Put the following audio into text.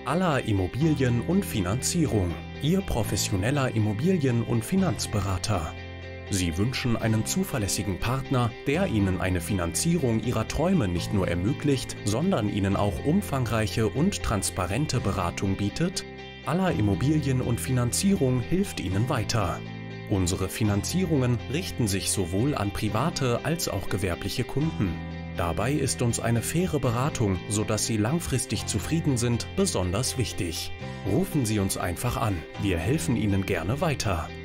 Aller Immobilien und Finanzierung, Ihr professioneller Immobilien- und Finanzberater. Sie wünschen einen zuverlässigen Partner, der Ihnen eine Finanzierung Ihrer Träume nicht nur ermöglicht, sondern Ihnen auch umfangreiche und transparente Beratung bietet? Aller Immobilien und Finanzierung hilft Ihnen weiter. Unsere Finanzierungen richten sich sowohl an private als auch gewerbliche Kunden. Dabei ist uns eine faire Beratung, sodass Sie langfristig zufrieden sind, besonders wichtig. Rufen Sie uns einfach an, wir helfen Ihnen gerne weiter.